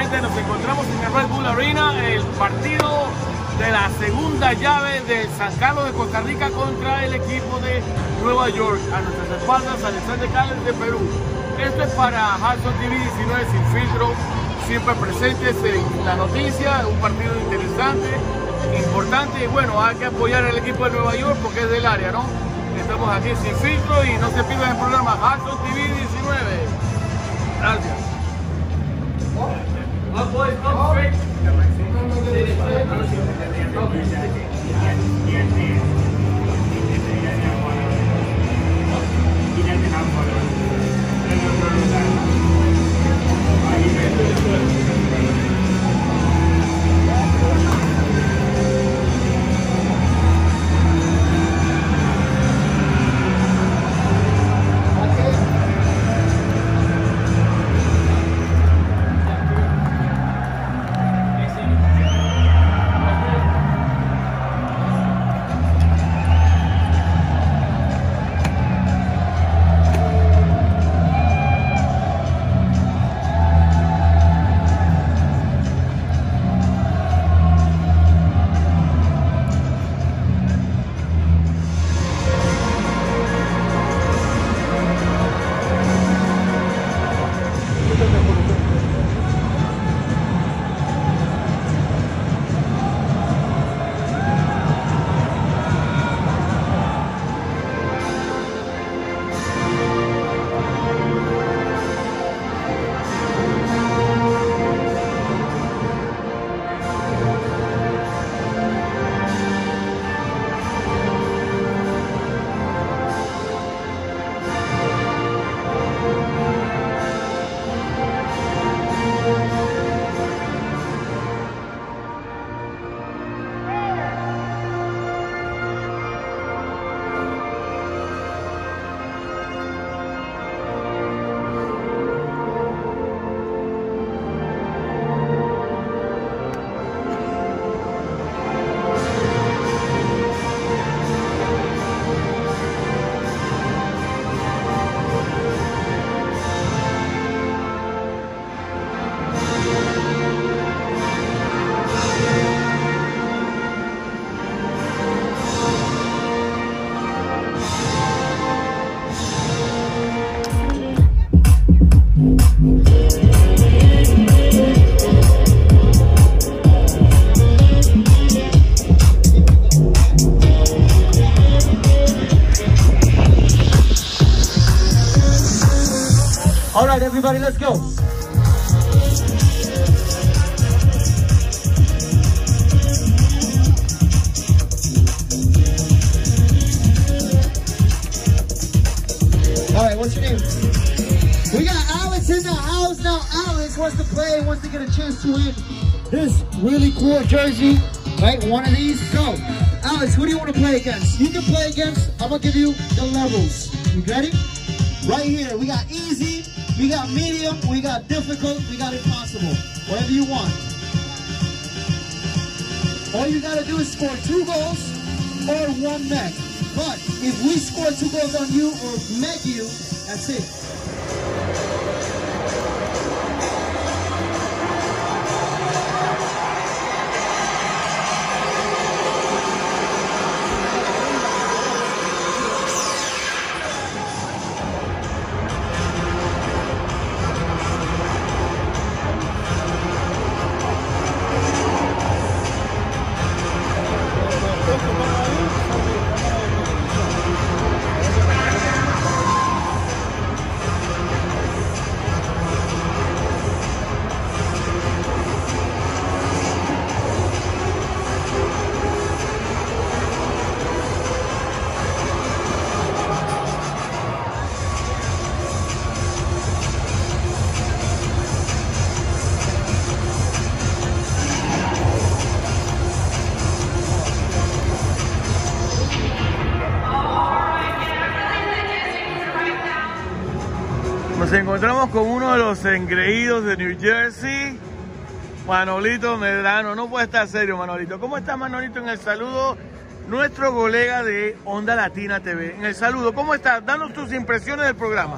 gente, nos encontramos en el Red Bull Arena, el partido de la segunda llave del San Carlos de Costa Rica contra el equipo de Nueva York. A nuestras espaldas, Alexander Callens de Perú. Esto es para Hudson TV 19 Sin Filtro, siempre presentes en la noticia, un partido interesante, importante, y bueno, hay que apoyar al equipo de Nueva York porque es del área, ¿no? Estamos aquí Sin Filtro y no se pierdan el programa Hudson TV 19. Gracias. All right, everybody, let's go. All right, what's your name? We got Alex in the house now. Alex wants to play, wants to get a chance to win this really cool jersey, right? One of these. So, Alex, who do you want to play against? You can play against, I'm going to give you the levels. You ready? Right here, we got easy, we got medium, we got difficult, we got impossible. Whatever you want. All you gotta do is score 2 goals or 1 meg. But if we score 2 goals on you or meg you, that's it. Nos encontramos con uno de los engreídos de New Jersey, Manolito Medrano. No puede estar serio, Manolito. ¿Cómo está, Manolito? En el saludo, nuestro colega de Onda Latina TV. En el saludo, ¿cómo estás? Danos tus impresiones del programa.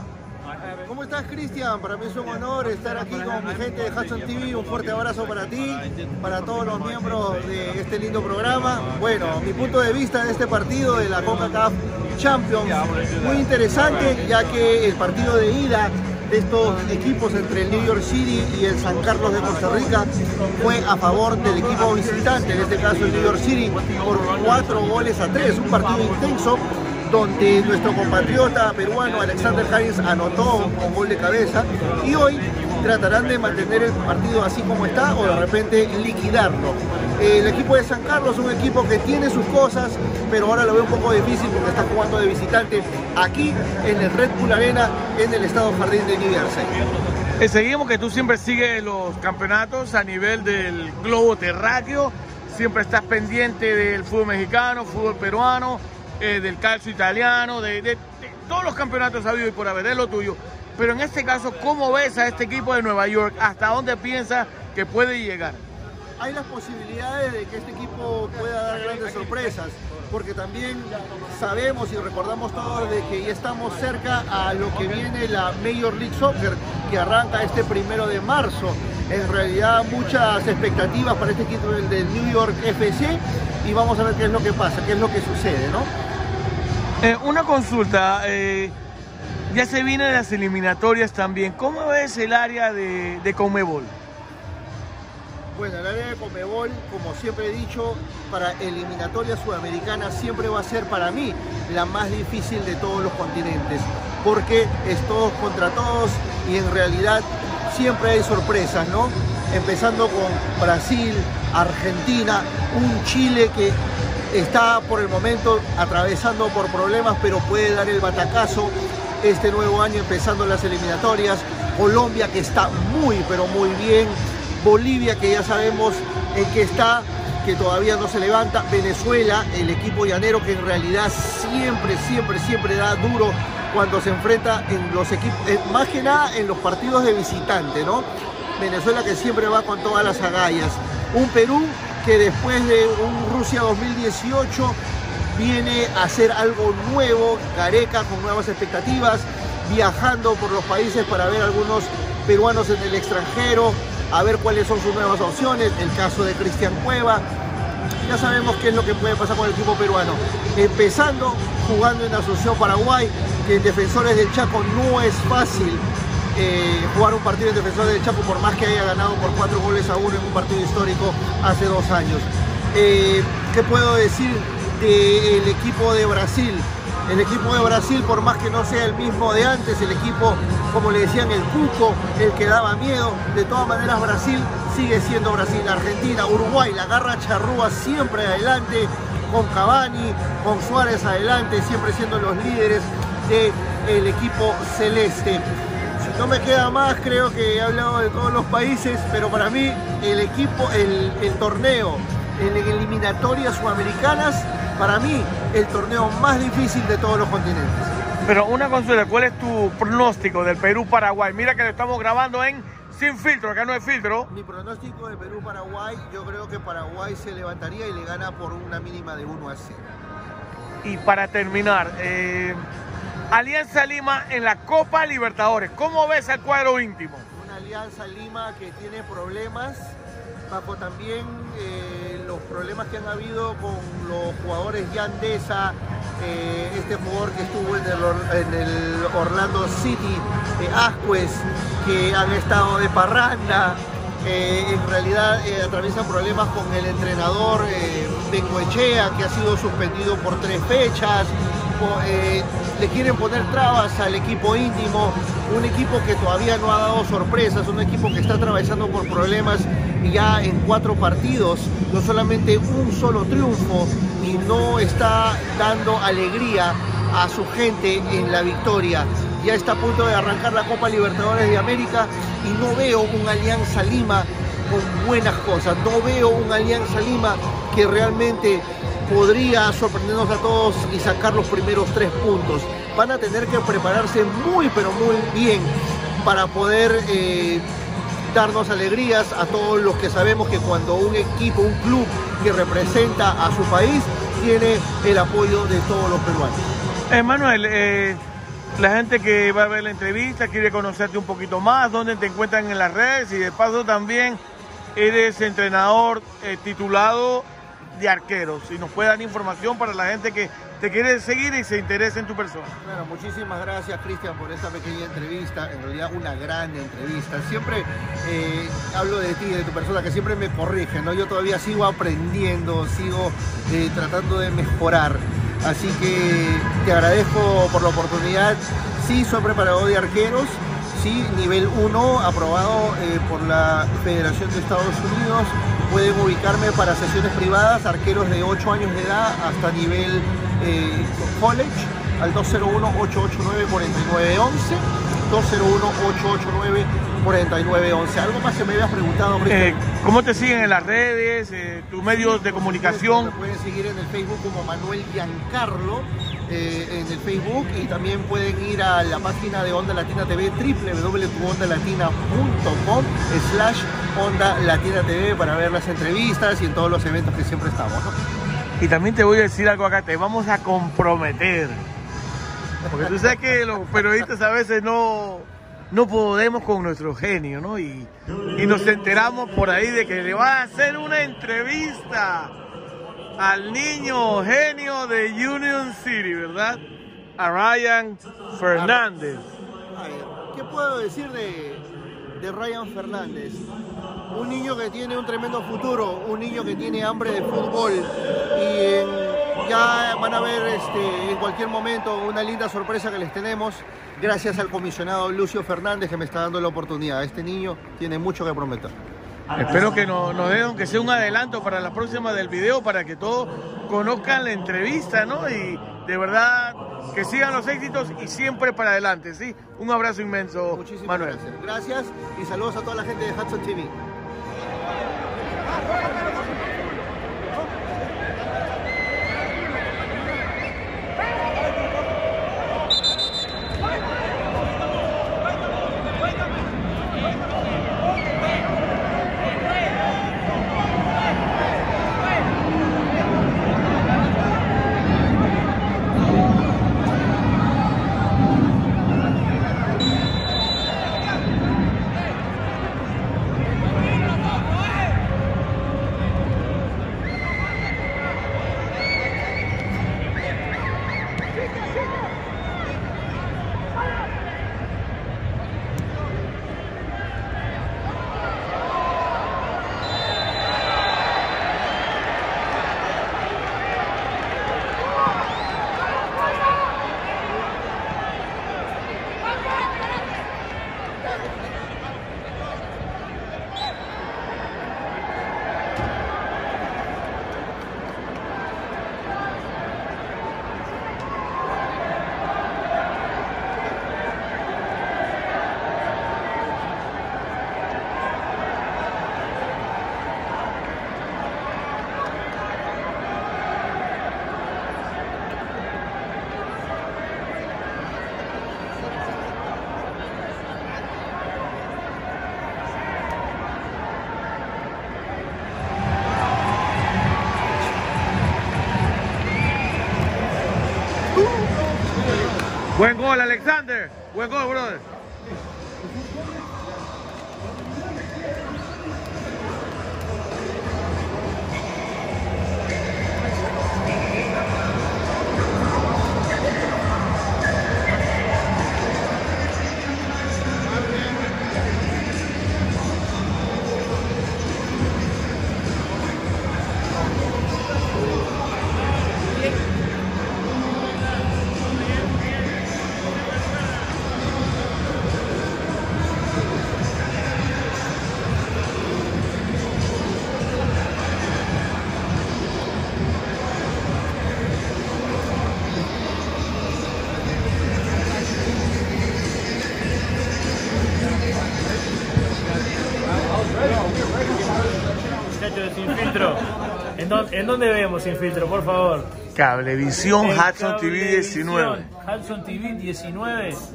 ¿Cómo estás, Cristian? Para mí es un honor estar aquí con mi gente de Hudson TV. Un fuerte abrazo para ti, para todos los miembros de este lindo programa. Bueno, mi punto de vista de este partido de la CONCACAF Champions, muy interesante, ya que el partido de ida de estos equipos entre el New York City y el San Carlos de Costa Rica fue a favor del equipo visitante, en este caso el New York City, por 4-3, un partido intenso donde nuestro compatriota peruano Alexander Hayes anotó un gol de cabeza, y hoy tratarán de mantener el partido así como está o de repente liquidarlo. El equipo de San Carlos es un equipo que tiene sus cosas, pero ahora lo veo un poco difícil porque está jugando de visitante aquí en el Red Bull Arena en el estado Jardín de New Jersey. Seguimos que tú siempre sigues los campeonatos a nivel del globo terráqueo, siempre estás pendiente del fútbol mexicano, fútbol peruano, del calcio italiano, de todos los campeonatos habidos y por haber, es lo tuyo. Pero en este caso, ¿cómo ves a este equipo de Nueva York? ¿Hasta dónde piensas que puede llegar? Hay las posibilidades de que este equipo pueda dar grandes sorpresas, porque también sabemos y recordamos todos de que ya estamos cerca a lo que viene la Major League Soccer, que arranca este 1 de marzo. En realidad muchas expectativas para este equipo del New York FC, y vamos a ver qué es lo que pasa, qué es lo que sucede, ¿no? Una consulta, ya se vienen las eliminatorias también. ¿Cómo ves el área de Conmebol? Bueno, el área de Conmebol, como siempre he dicho, para eliminatorias sudamericanas siempre va a ser para mí la más difícil de todos los continentes, porque es todos contra todos y en realidad siempre hay sorpresas, ¿no? Empezando con Brasil, Argentina, un Chile que está por el momento atravesando por problemas, pero puede dar el batacazo este nuevo año empezando las eliminatorias. Colombia, que está muy pero muy bien. Bolivia, que ya sabemos en qué está, que todavía no se levanta. Venezuela, el equipo llanero, que en realidad siempre da duro cuando se enfrenta en los equipos, más que nada en los partidos de visitante, ¿no? Venezuela, que siempre va con todas las agallas. Un Perú que después de un Rusia 2018 viene a hacer algo nuevo, Gareca con nuevas expectativas, viajando por los países para ver a algunos peruanos en el extranjero, a ver cuáles son sus nuevas opciones. El caso de Cristian Cueva, ya sabemos qué es lo que puede pasar con el equipo peruano. Empezando jugando en Asunción, Paraguay, que en Defensores del Chaco no es fácil jugar un partido en Defensores del Chaco, por más que haya ganado por 4-1 en un partido histórico hace 2 años. ¿Qué puedo decir del equipo de Brasil? El equipo de Brasil, por más que no sea el mismo de antes, el equipo, como le decían, el Cuco, el que daba miedo, de todas maneras Brasil sigue siendo Brasil. Argentina, Uruguay, la garra charrúa siempre adelante, con Cavani, con Suárez adelante, siempre siendo los líderes del equipo celeste. Si no me queda más, creo que he hablado de todos los países, pero para mí el equipo, el torneo, en eliminatorias sudamericanas, para mí, el torneo más difícil de todos los continentes. Pero una consulta, ¿cuál es tu pronóstico del Perú-Paraguay? Mira que lo estamos grabando en Sin Filtro, acá no hay filtro. Mi pronóstico de Perú-Paraguay, yo creo que Paraguay se levantaría y le gana por una mínima de 1-0. Y para terminar, Alianza Lima en la Copa Libertadores, ¿cómo ves al cuadro íntimo? Una Alianza Lima que tiene problemas, bajo también los problemas que han habido con los jugadores Yandesa, este jugador que estuvo en el Orlando City, Ascuez, que han estado de parranda. En realidad atraviesan problemas con el entrenador Bengoechea, que ha sido suspendido por 3 fechas. Le quieren poner trabas al equipo íntimo, un equipo que todavía no ha dado sorpresas, un equipo que está atravesando por problemas ya en 4 partidos, no solamente un solo triunfo, y no está dando alegría a su gente en la victoria. Ya está a punto de arrancar la Copa Libertadores de América y no veo un Alianza Lima con buenas cosas, no veo un Alianza Lima que realmente podría sorprendernos a todos y sacar los primeros 3 puntos. Van a tener que prepararse muy pero muy bien para poder darnos alegrías a todos los que sabemos que cuando un equipo, un club que representa a su país, tiene el apoyo de todos los peruanos. Manuel, la gente que va a ver la entrevista quiere conocerte un poquito más, dónde te encuentran en las redes, y de paso también eres entrenador titulado de arqueros, y nos puede dar información para la gente que te quiere seguir y se interesa en tu persona. Bueno, muchísimas gracias, Cristian, por esta pequeña entrevista, en realidad una gran entrevista. Siempre hablo de ti, de tu persona, que siempre me corrige, ¿no? Yo todavía sigo aprendiendo, sigo tratando de mejorar. Así que te agradezco por la oportunidad. Sí, soy preparador de arqueros, sí, nivel 1, aprobado por la Federación de Estados Unidos. Pueden ubicarme para sesiones privadas, arqueros de 8 años de edad hasta nivel college, al 201-889-4911, 201-889-4911. ¿Algo más que me habías preguntado, Cristian? ¿Cómo te siguen en las redes, tus medios de comunicación? Me pueden seguir en el Facebook como Manuel Giancarlo, en el Facebook, y también pueden ir a la página de Onda Latina TV, www.ondalatina.com/Onda Latina TV, para ver las entrevistas y en todos los eventos que siempre estamos, ¿no? Y también te voy a decir algo acá, te vamos a comprometer. Porque tú sabes que los periodistas a veces no podemos con nuestro genio, ¿no? Y nos enteramos por ahí de que le va a hacer una entrevista al niño genio de Union City, ¿verdad? A Ryan Fernández. A ver, ¿qué puedo decir de Ryan Fernández? Un niño que tiene un tremendo futuro, un niño que tiene hambre de fútbol, y ya van a ver en cualquier momento una linda sorpresa que les tenemos, gracias al comisionado Lucio Fernández, que me está dando la oportunidad. Este niño tiene mucho que prometer. Espero que nos den, aunque sea un adelanto para la próxima del video, para que todos conozcan la entrevista, ¿no? Y de verdad que sigan los éxitos y siempre para adelante, ¿sí? Un abrazo inmenso, Muchísimas Manuel. gracias. Gracias y saludos a toda la gente de Hudson TV. Buen gol, Alexander. Buen gol, brother. Sin filtro. ¿En dónde vemos Sin Filtro, por favor? Cablevisión, En Hudson TV 19. Hudson TV 19.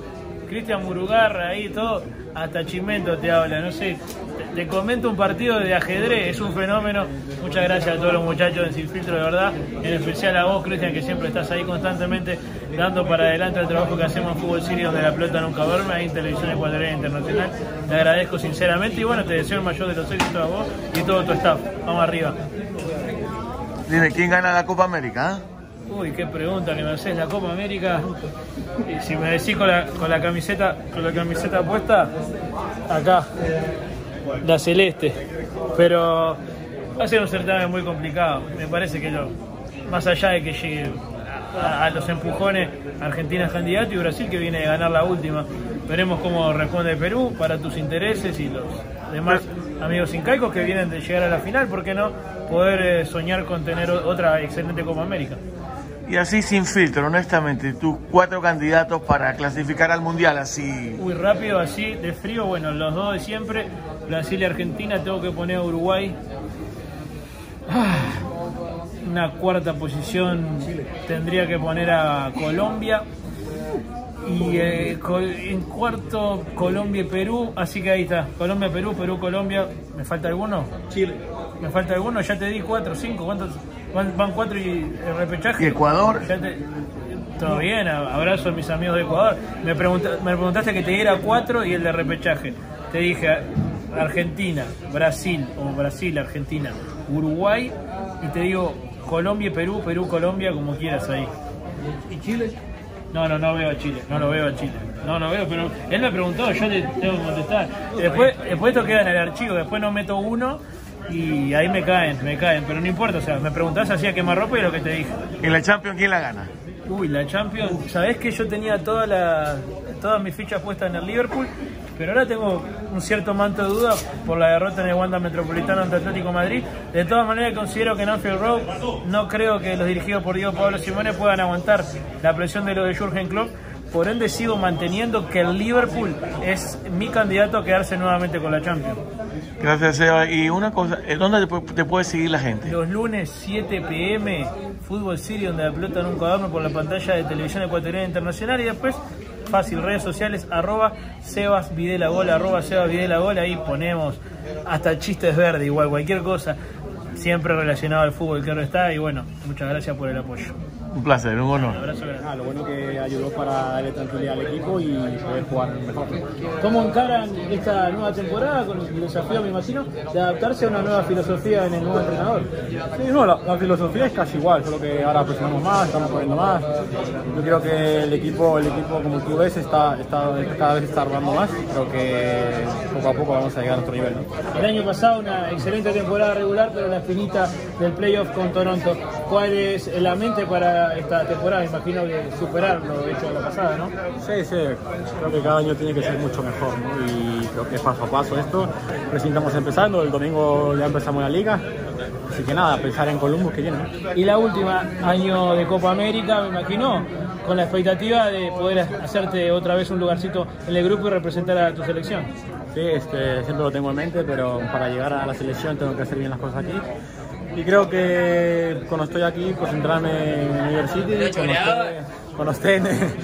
Cristian Murugarra ahí todo, hasta Chimento te habla, no sé, te comento un partido de ajedrez, es un fenómeno. Muchas gracias a todos los muchachos de Sin Filtro, de verdad, en especial a vos, Cristian, que siempre estás ahí constantemente dando para adelante el trabajo que hacemos en Fútbol Sirio, donde la pelota nunca duerme, ahí en Televisión Ecuatoriana Internacional. Te agradezco sinceramente y bueno, te deseo el mayor de los éxitos a vos y todo tu staff. Vamos arriba. Dime, ¿quién gana la Copa América? Uy, qué pregunta que me haces, la Copa América. Y si me decís con la camiseta puesta, acá, la celeste. Pero va a ser un certamen muy complicado. Me parece que más allá de que llegue a los empujones, Argentina es candidato y Brasil que viene de ganar la última. Veremos cómo responde Perú para tus intereses y los demás amigos incaicos que vienen de llegar a la final. ¿Por qué no poder soñar con tener otra excelente Copa América? Y así sin filtro, honestamente, tus 4 candidatos para clasificar al Mundial, así... Uy, rápido, así, de frío, bueno, los 2 de siempre, Brasil y Argentina, tengo que poner a Uruguay. Una 4ª posición tendría que poner a Colombia. Y en 4º, Colombia y Perú, así que ahí está, Colombia, Perú, Perú, Colombia. ¿Me falta alguno? Chile. ¿Me falta alguno? Ya te di 4, 5, ¿cuántos? Van 4 y el repechaje. ¿Y Ecuador? Todo bien, abrazo a mis amigos de Ecuador. Me preguntaste que te diera 4 y el de repechaje. Te dije Argentina, Brasil, Argentina, Uruguay, y te digo Colombia y Perú, Perú, Colombia, como quieras ahí. ¿Y Chile? No veo a Chile, no lo veo a Chile. No veo, pero él me preguntó, yo le tengo que contestar. Después esto queda en el archivo, después no meto uno y ahí me caen, pero no importa, o sea, me preguntás así a quemarropa y lo que te dije. ¿En la Champions quién la gana? Uy, la Champions, sabés que yo tenía todas mis fichas puestas en el Liverpool, pero ahora tengo un cierto manto de duda por la derrota en el Wanda Metropolitano ante Atlético Madrid. De todas maneras considero que en Anfield Road no creo que los dirigidos por Diego Pablo Simeone puedan aguantar la presión de los de Jürgen Klopp. Por ende sigo manteniendo que el Liverpool es mi candidato a quedarse nuevamente con la Champions. Gracias, Seba. Y una cosa, ¿dónde te puede seguir la gente? Los lunes 7 p.m. Fútbol Sirio, donde la pelota nunca duerme, por la pantalla de Televisión Ecuatoriana Internacional. Y después, fácil, redes sociales, @SebasVidelaGol, @SebasVidelaGol. Ahí ponemos hasta chistes verdes, igual, cualquier cosa, siempre relacionado al fútbol, claro está. Y bueno, muchas gracias por el apoyo. Un placer, un honor. Un abrazo grande. Lo bueno que ayudó para darle tranquilidad al equipo y poder jugar mejor. ¿Cómo encaran esta nueva temporada con el desafío, me imagino, de adaptarse a una nueva filosofía en el nuevo entrenador? Sí, no, la filosofía es casi igual, solo que ahora presionamos más, estamos corriendo más. Yo creo que el equipo como tú ves, cada vez está armando más. Creo que poco a poco vamos a llegar a otro nivel, ¿no? El año pasado una excelente temporada regular, pero la finita del playoff con Toronto. ¿Cuál es la mente para esta temporada? Me imagino que superar lo hecho la pasada, ¿no? Sí, creo que cada año tiene que ser mucho mejor, ¿no? Y creo que es paso a paso esto. Recién estamos empezando, el domingo ya empezamos la liga, así que nada, pensar en Columbus que viene, ¿no? Y la última, año de Copa América, me imagino, con la expectativa de poder hacerte otra vez un lugarcito en el grupo y representar a tu selección. Sí, siempre lo tengo en mente, pero para llegar a la selección tengo que hacer bien las cosas aquí. Y creo que cuando estoy aquí, concentrarme en University, cuando esté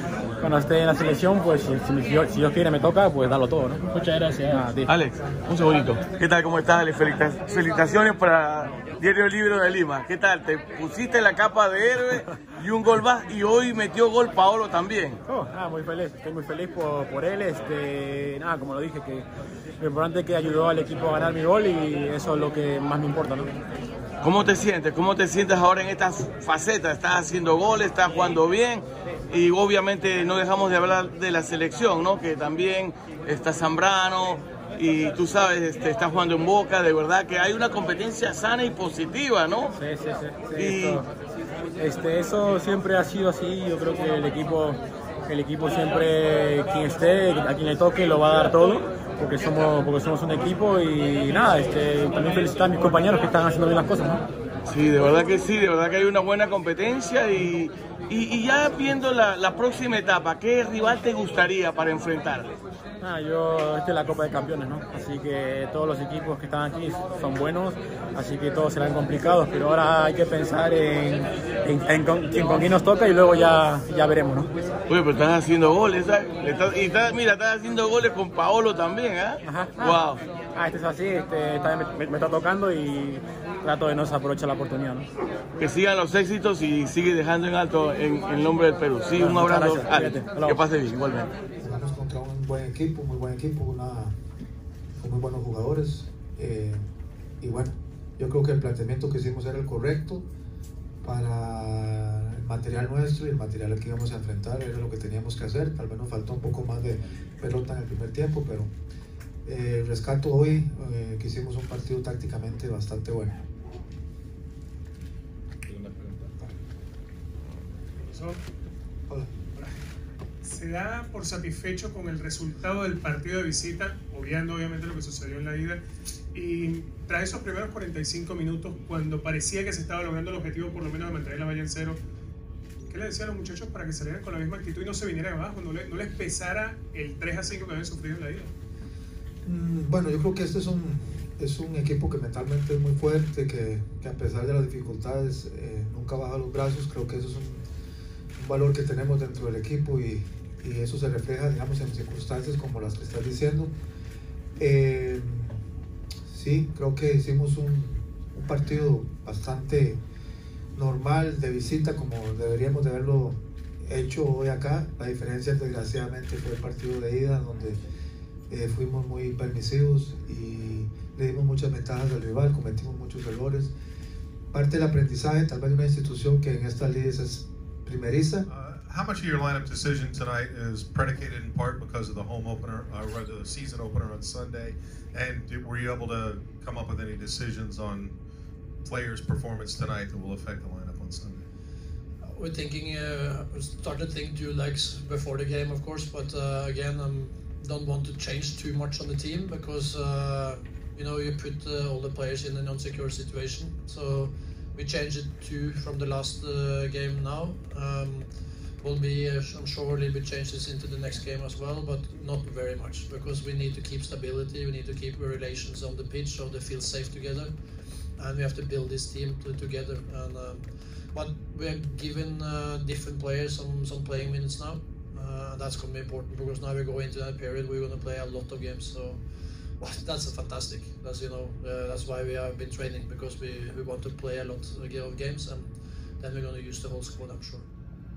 en la selección, pues si Dios quiere me toca, pues darlo todo, ¿no? Muchas gracias. Alex, un segundito. ¿Qué tal? ¿Cómo estás, Alex? Felicitaciones para Diario Libre de Lima. ¿Qué tal? Te pusiste la capa de héroe y un gol más, y hoy metió gol Paolo también. Muy feliz, estoy muy feliz por él. Como lo dije, que lo importante es que ayudó al equipo a ganar mi gol y eso es lo que más me importa, ¿no? ¿Cómo te sientes? ¿Cómo te sientes ahora en estas facetas? Estás haciendo goles, estás jugando bien y obviamente no dejamos de hablar de la selección, ¿no? Que también está Zambrano y tú sabes, está jugando en Boca. De verdad que hay una competencia sana y positiva, ¿no? Sí. Eso siempre ha sido así. Yo creo que el equipo siempre, quien esté, a quien le toque, lo va a dar todo. Porque somos un equipo y nada, también felicitar a mis compañeros que están haciendo bien las cosas, ¿no? Sí, de verdad que hay una buena competencia y ya viendo la próxima etapa, ¿qué rival te gustaría para enfrentarle? Esta es la Copa de Campeones, ¿no? Así que todos los equipos que están aquí son buenos, así que todos serán complicados, pero ahora hay que pensar con quién nos toca y luego ya veremos, ¿no? Oye, pero estás haciendo goles, ¿sabes? Mira, estás haciendo goles con Paolo también, ¿eh? Ajá. Wow. Este es así, me está tocando y trato de no desaprovechar la oportunidad, ¿no? Que sigan los éxitos y sigue dejando en alto en el nombre del Perú. Sí, un abrazo. Que pase bien, igualmente. Jugamos contra un buen equipo, muy buen equipo, con muy buenos jugadores. Y bueno, yo creo que el planteamiento que hicimos era el correcto para el material nuestro y el material que íbamos a enfrentar, era lo que teníamos que hacer. Tal vez nos faltó un poco más de pelota en el primer tiempo, pero rescato hoy que hicimos un partido tácticamente bastante bueno. Hola. ¿Se da por satisfecho con el resultado del partido de visita, obviando obviamente lo que sucedió en la ida? Y tras esos primeros 45 minutos, cuando parecía que se estaba logrando el objetivo por lo menos de mantener la valla en cero, ¿qué le decían a los muchachos para que salieran con la misma actitud y no se vinieran abajo, no les pesara el 3-5 que habían sufrido en la ida? Bueno, yo creo que este es un equipo que mentalmente es muy fuerte, que a pesar de las dificultades nunca baja los brazos. Creo que eso es un valor que tenemos dentro del equipo y eso se refleja, digamos, en circunstancias como las que estás diciendo. Sí, creo que hicimos un partido bastante normal de visita, como deberíamos de haberlo hecho hoy acá. La diferencia, desgraciadamente, fue el partido de ida, donde fuimos muy permisivos y le dimos muchas ventajas al rival, cometimos muchos errores. Parte del aprendizaje, tal vez de una institución que en estas ligas es primeriza. How much of your lineup decision tonight is predicated in part because of the home opener, or the season opener on Sunday? And were you able to come up with any decisions on players' performance tonight that will affect the lineup on Sunday? We're thinking, started to think 2 legs before the game, of course, but again, don't want to change too much on the team because you put all the players in an unsecure situation. So we changed it 2 from the last game now. Will be, I'm sure, a little bit changes into the next game as well, but not very much because we need to keep stability. We need to keep the relations on the pitch so they feel safe together, and we have to build this team together. And but we are giving different players some playing minutes now. That's going to be important because now we go into that period we're going to play a lot of games. So that's fantastic. That's that's why we have been training, because we want to play a lot of games, and then we're going to use the whole squad, I'm sure.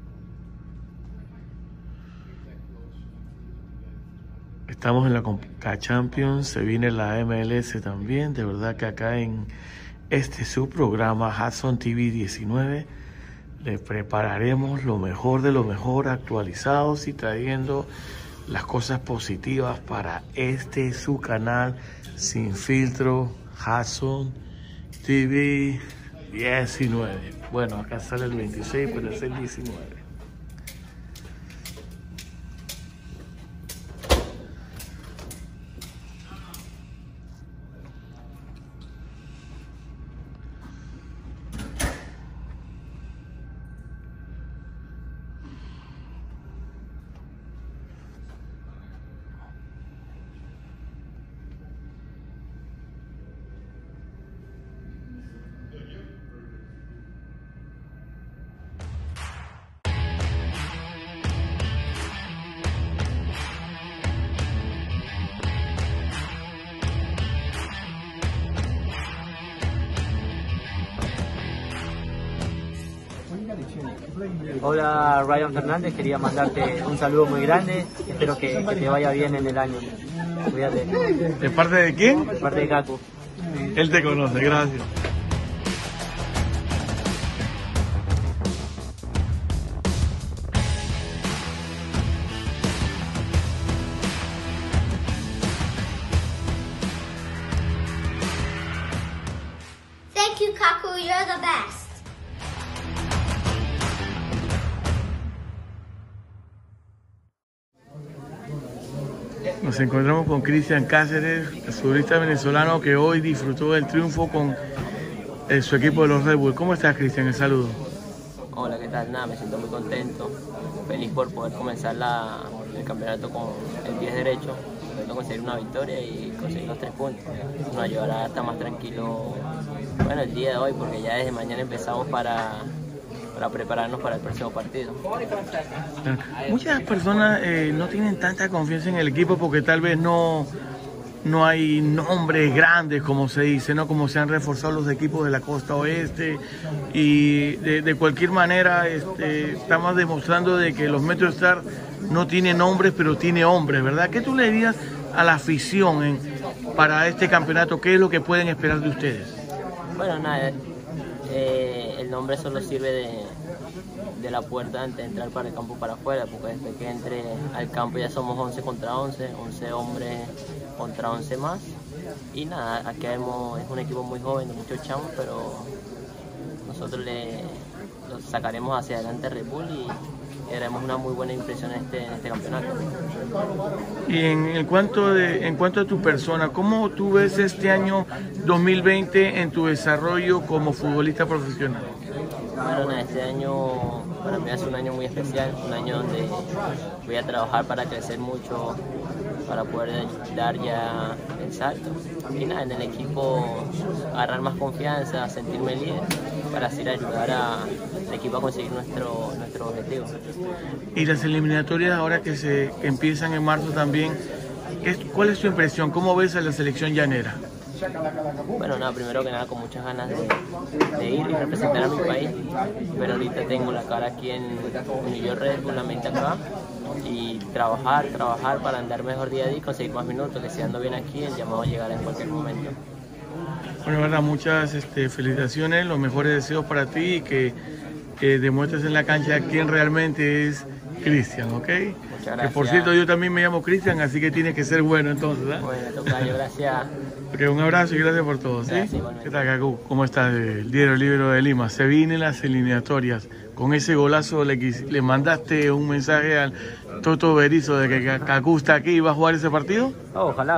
Estamos en la Conca Champions, se viene la MLS también. De verdad que acá en su programa Hudson TV 19 le prepararemos lo mejor de lo mejor, actualizados y trayendo las cosas positivas para su canal sin filtro, Hudson TV 19. Bueno, acá sale el 26, pero es el 19. Hola, Ryan Fernández, quería mandarte un saludo muy grande, espero que te vaya bien en el año. Cuídate. ¿De parte de quién? De parte de Caco. Él te conoce, gracias. Thank you, Kaku, you're the best. Nos encontramos con Cristian Cáceres, el futbolista venezolano que hoy disfrutó del triunfo con su equipo de los Red Bull. ¿Cómo estás, Cristian? El saludo. Hola, ¿qué tal? Nada, me siento muy contento, feliz por poder comenzar el campeonato con el pie derecho. buscando conseguir una victoria y conseguir los 3 puntos. Nos ayudará a estar más tranquilo, bueno, el día de hoy, porque ya desde mañana empezamos para prepararnos para el próximo partido. Muchas personas no tienen tanta confianza en el equipo porque tal vez no hay nombres grandes, como se dice, ¿no? Como se han reforzado los equipos de la costa oeste, y de cualquier manera estamos demostrando de que los MetroStar no tienen nombres, pero tiene hombres, ¿verdad? ¿Qué tú le dirías a la afición para este campeonato? ¿Qué es lo que pueden esperar de ustedes? Bueno, nada, el nombre solo sirve de la puerta antes de entrar para el campo para afuera, porque después que entre al campo ya somos 11 contra 11, 11 hombres contra 11 más, y nada, aquí es un equipo muy joven, de muchos chamos, pero nosotros lo sacaremos hacia adelante a Red Bull y haremos una muy buena impresión en este campeonato. Y en cuanto a tu persona, ¿cómo tú ves este año 2020 en tu desarrollo como futbolista profesional? Bueno, este año para mí es un año muy especial, un año donde voy a trabajar para crecer mucho, para poder dar ya el salto. Y nada, en el equipo agarrar más confianza, sentirme líder, para así ayudar al equipo a conseguir nuestro objetivo. Y las eliminatorias ahora que empiezan en marzo también, ¿cuál es tu impresión? ¿Cómo ves a la selección llanera? Bueno, nada, primero que nada con muchas ganas de ir y representar a mi país, pero ahorita tengo la cara aquí en New York Red Bull, la mente acá, y trabajar para andar mejor día a día y conseguir más minutos, que si ando bien aquí el llamado llegará en cualquier momento. Bueno, verdad, muchas felicitaciones, los mejores deseos para ti y que demuestres en la cancha quién realmente es Cristian, ¿ok? Muchas gracias. Que por cierto, yo también me llamo Cristian, así que tiene que ser bueno entonces, ¿eh? Bueno, tocayo, gracias. Okay, un abrazo y gracias por todo, ¿sí? Gracias, ¿Qué tal, Cacú? ¿Cómo está el Diario Libre de Lima? Se vienen las eliminatorias. Con ese golazo le mandaste un mensaje al Toto Berizzo de que Cacú está aquí y va a jugar ese partido. Oh, ojalá.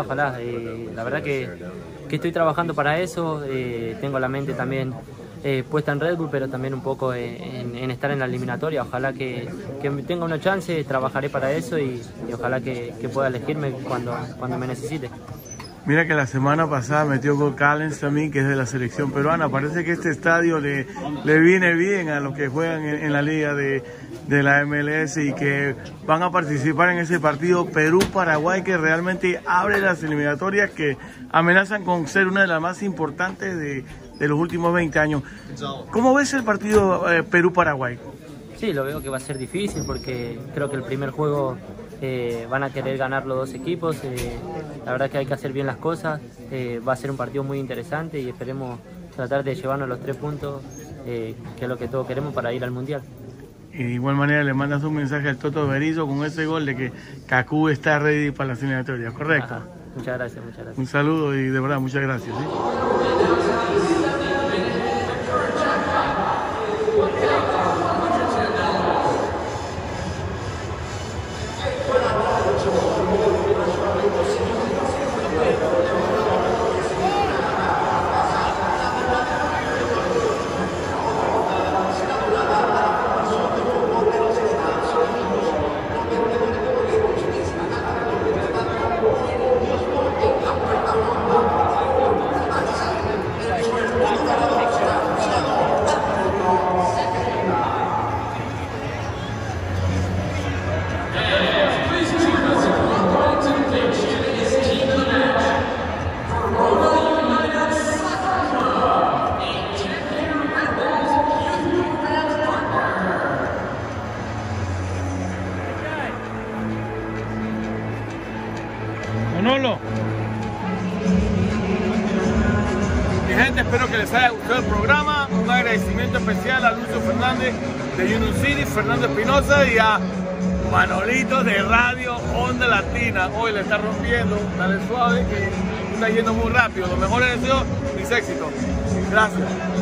La verdad que estoy trabajando para eso. Tengo la mente también puesta en Red Bull, pero también un poco en estar en la eliminatoria. Ojalá que tenga una chance, trabajaré para eso y ojalá que pueda elegirme cuando me necesite. Mira que la semana pasada metió gol Callens también, que es de la selección peruana. Parece que este estadio le viene bien a los que juegan en la liga de la MLS y que van a participar en ese partido Perú-Paraguay, que realmente abre las eliminatorias que amenazan con ser una de las más importantes de los últimos 20 años. ¿Cómo ves el partido Perú-Paraguay? Sí, lo veo que va a ser difícil porque creo que el primer juego van a querer ganar los dos equipos. La verdad que hay que hacer bien las cosas. Va a ser un partido muy interesante y esperemos tratar de llevarnos los 3 puntos, que es lo que todos queremos para ir al Mundial. Y de igual manera le mandas un mensaje al Toto Berizzo con ese gol de que Cacú está ready para las eliminatorias, ¿correcto? Ajá. Muchas gracias. Un saludo y de verdad muchas gracias, ¿sí? Manolo. Mi gente, espero que les haya gustado el programa. Un agradecimiento especial a Lucio Fernández de Union City, Fernando Espinosa y a Manolito de Radio Onda Latina. Hoy le está rompiendo, dale suave, que está yendo muy rápido. Los mejores deseos, mis éxitos. Gracias.